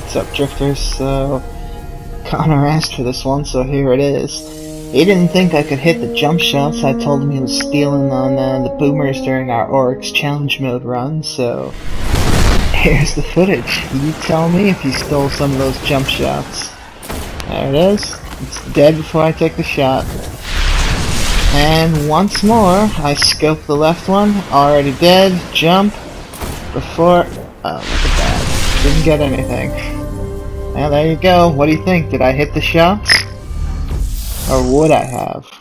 What's up, drifters? So, Connor asked for this one, so here it is. He didn't think I could hit the jump shots. I told him he was stealing on the boomers during our Oryx challenge mode run, so here's the footage. You tell me if you stole some of those jump shots. There it is. It's dead before I take the shot. And once more, I scope the left one. Already dead. Jump. Before... oh, look at that. Didn't get anything. Well, there you go. What do you think? Did I hit the shots? Or would I have?